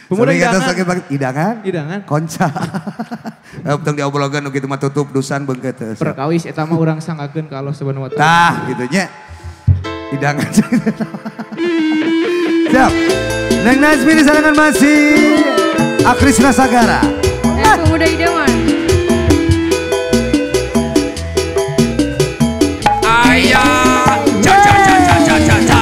Pemuda idangan. sakit banget idangan. Idangan. Konca. Tong diobrogan nu kitu mah tutup dusan beungkeut teh. Perkawis eta mah urang sangakeun ka Allah Subhanahu wa taala. Tah kitu nya. Idangan. Siap. Neng Nazmi disarangan masih Akrisna Sagara. Pemuda idaman. Ayah, ca ca ca ca ca ca ca.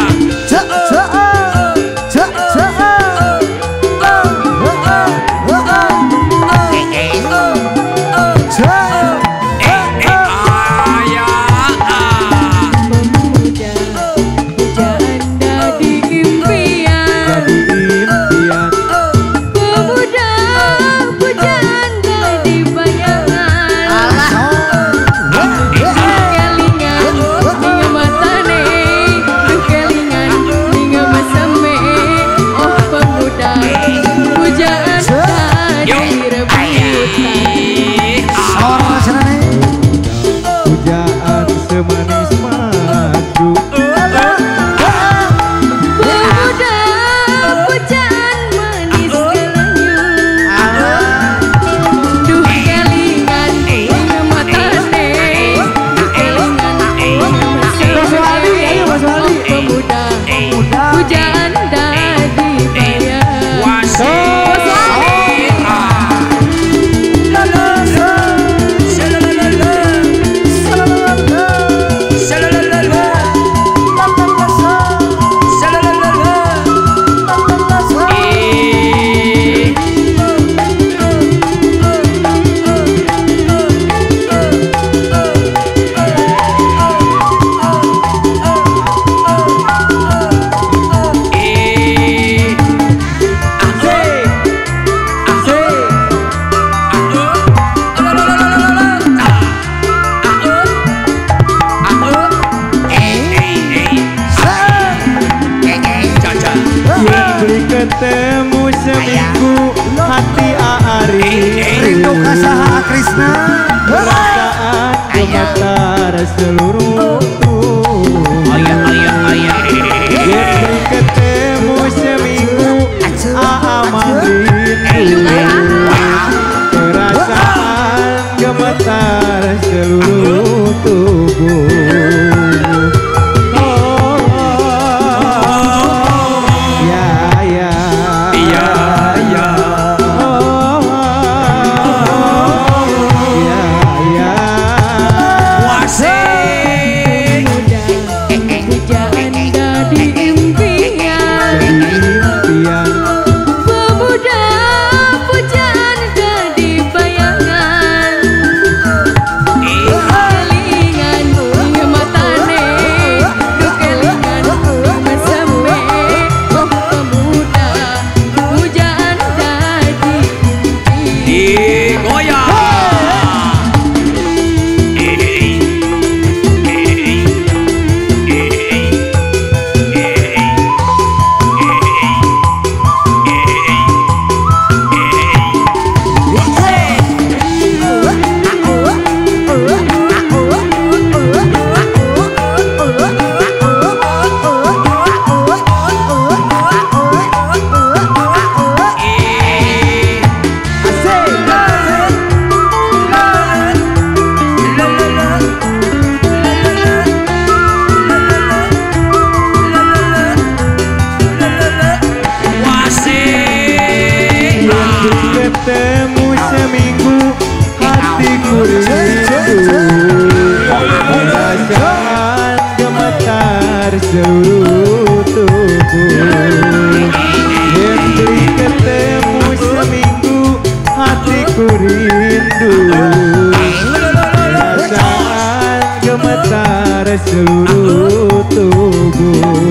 Ketemu seminggu hati Aari Rindu kasaha Akrisna. perasaan gemetar seluruh Jadi ketemu seminggu rindu perasaan gemetar seluruh tubuh. Ketemu seminggu hatiku rindu perasaan gemetar seluruh tubuh. Henry ketemu seminggu hatiku rindu perasaan gemetar seluruh tubuh.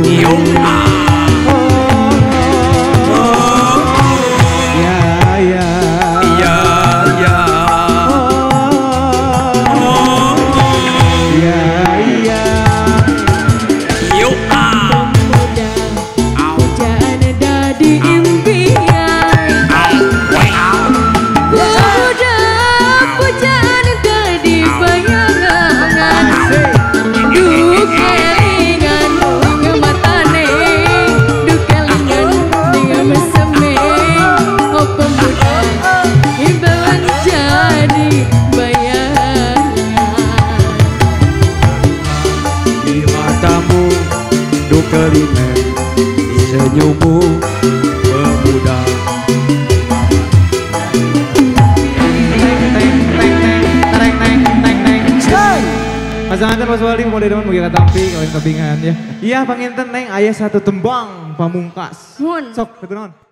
kelihatan di senyummu pemuda. Pasangan Mas Waldi pemuda dewan mugi katampi kalian kebingan ya. Iya panginten neng aya satu tembang pamungkas. Mun. Sok keturunan.